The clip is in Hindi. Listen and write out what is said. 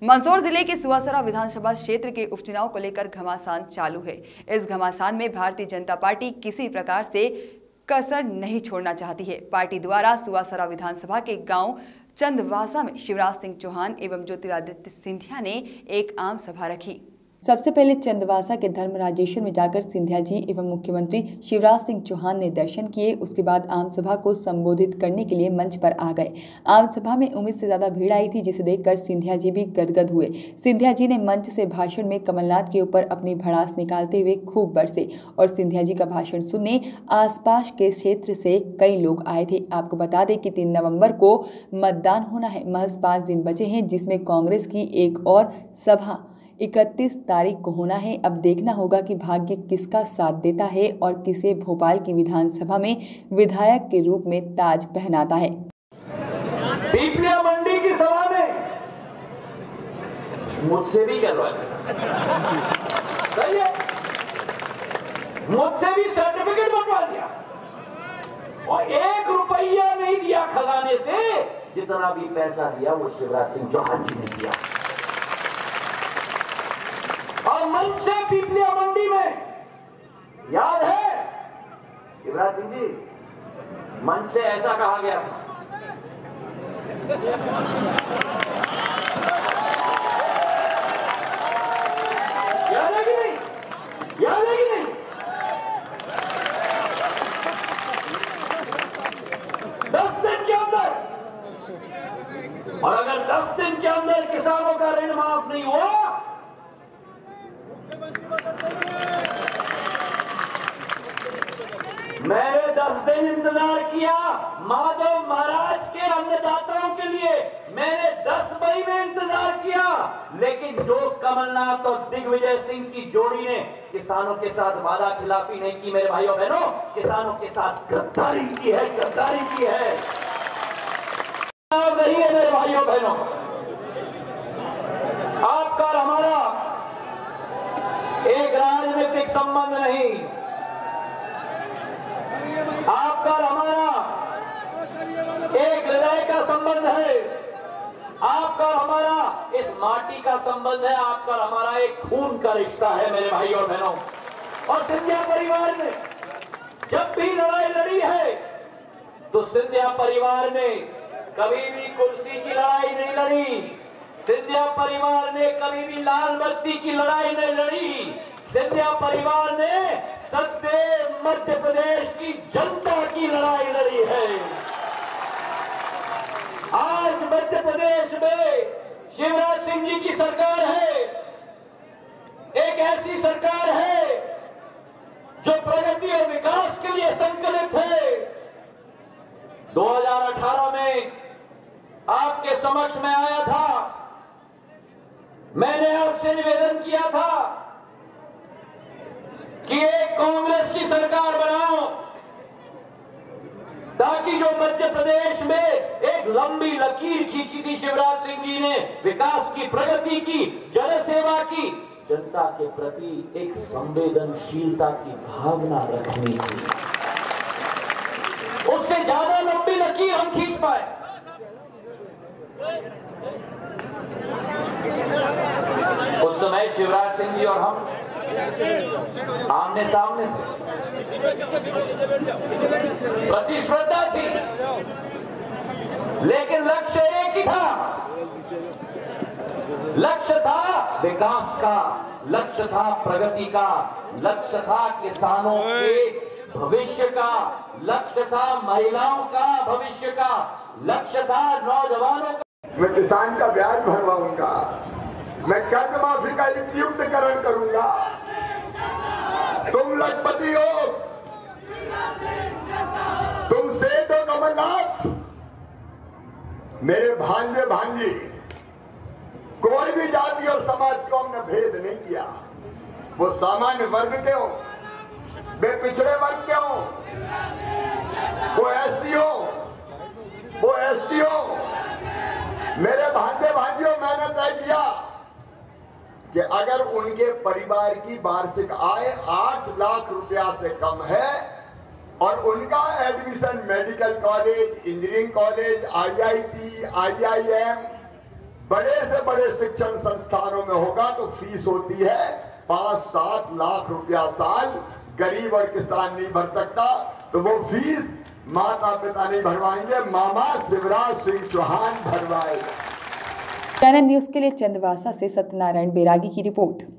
मंदसौर जिले के सुवासरा विधानसभा क्षेत्र के उपचुनाव को लेकर घमासान चालू है। इस घमासान में भारतीय जनता पार्टी किसी प्रकार से कसर नहीं छोड़ना चाहती है। पार्टी द्वारा सुवासरा विधानसभा के गांव चंदवासा में शिवराज सिंह चौहान एवं ज्योतिरादित्य सिंधिया ने एक आम सभा रखी। सबसे पहले चंदवासा के धर्म राजेश्वर में जाकर सिंधिया जी एवं मुख्यमंत्री शिवराज सिंह चौहान ने दर्शन किए। उसके बाद आम सभा को संबोधित करने के लिए मंच पर आ गए। आम सभा में उम्मीद से ज्यादा भीड़ आई थी, जिसे देखकर सिंधिया जी भी गदगद हुए। सिंधिया जी ने मंच से भाषण में कमलनाथ के ऊपर अपनी भड़ास निकालते हुए खूब बरसे और सिंधिया जी का भाषण सुनने आसपास के क्षेत्र से कई लोग आए थे। आपको बता दें कि 3 नवंबर को मतदान होना है। महज 5 दिन बचे हैं, जिसमें कांग्रेस की एक और सभा 31 तारीख को होना है। अब देखना होगा कि भाग्य किसका साथ देता है और किसे भोपाल की विधानसभा में विधायक के रूप में ताज पहनाता है। पीपलिया मंडी की सभा में मुझसे भी करवाया, सही है, मुझसे भी सर्टिफिकेट बनवा दिया और 1 रुपया नहीं दिया खजाने से। जितना भी पैसा दिया वो शिवराज सिंह चौहान जी ने दिया। और मंच से पीपलिया मंडी में याद है शिवराज सिंह जी, मंच से ऐसा कहा गया था, याद है कि नहीं? याद है कि नहीं? 10 दिन के अंदर, और अगर 10 दिन के अंदर किसानों का ऋण माफ नहीं हुआ, मैंने 10 दिन इंतजार किया माधव महाराज के अन्नदाताओं के लिए। मैंने 10 मई में इंतजार किया, लेकिन जो कमलनाथ और दिग्विजय सिंह की जोड़ी ने किसानों के साथ वादा खिलाफी नहीं की मेरे भाइयों बहनों, किसानों के साथ गद्दारी की है, गद्दारी की है। नहीं है मेरे भाइयों बहनों, आपका और हमारा एक राजनीतिक संबंध नहीं, आपका और हमारा एक हृदय का संबंध है, आपका और हमारा इस माटी का संबंध है, आपका और हमारा एक खून का रिश्ता है मेरे भाइयों और बहनों। और सिंधिया परिवार ने जब भी लड़ाई लड़ी है तो सिंधिया परिवार ने कभी भी कुर्सी की लड़ाई नहीं लड़ी, सिंधिया परिवार ने कभी भी लाल बत्ती की लड़ाई नहीं लड़ी। सिंधिया परिवार ने सत्य मध्य प्रदेश की जनता की लड़ाई लड़ी है। आज मध्य प्रदेश में शिवराज सिंह जी की सरकार है, एक ऐसी सरकार है जो प्रगति और विकास के लिए संकल्पित है। 2018 में आपके समक्ष में आया था, मैंने आपसे निवेदन किया था कि एक कांग्रेस की सरकार बनाओ, ताकि जो मध्य प्रदेश में एक लंबी लकीर खींची थी शिवराज सिंह जी ने, विकास की, प्रगति की, जनसेवा की, जनता के प्रति एक संवेदनशीलता की भावना रखनी थी, उससे ज्यादा लंबी लकीर हम खींच पाए। उस समय शिवराज सिंह जी और हम आमने सामने थे, प्रतिस्पर्धा थी, लेकिन लक्ष्य एक ही था, लक्ष्य था विकास का, लक्ष्य था प्रगति का, लक्ष्य था किसानों के भविष्य का, लक्ष्य था महिलाओं का भविष्य का, लक्ष्य था नौजवानों का। मैं किसान का ब्याज भरवाऊंगा, मैं कर्ज माफी का युक्तिकरण करूंगा। तुम लखपति हो, तुम सेठ हो कमलनाथ, मेरे भांजे भांजी, कोई भी जाति और समाज को हमने भेद नहीं किया। वो सामान्य वर्ग के हो, वे पिछड़े वर्ग के हो, वो एससी हो, वो एसटी हो, मेरे भांजे भांजियों, मैंने तय किया कि अगर उनके परिवार की वार्षिक आय 8 लाख रुपया से कम है और उनका admission medical college, engineering college, IIT, IIM बड़े से बड़े शिक्षण संस्थानों में होगा तो फीस होती है 5-7 लाख रुपया साल। गरीब और किसान नहीं भर सकता, तो वो फीस माता पिता नहीं भरवाएंगे, मामा शिवराज सिंह चौहान भरवाएगा। चैनल न्यूज के लिए चंदवासा से सत्यनारायण बैरागी की रिपोर्ट।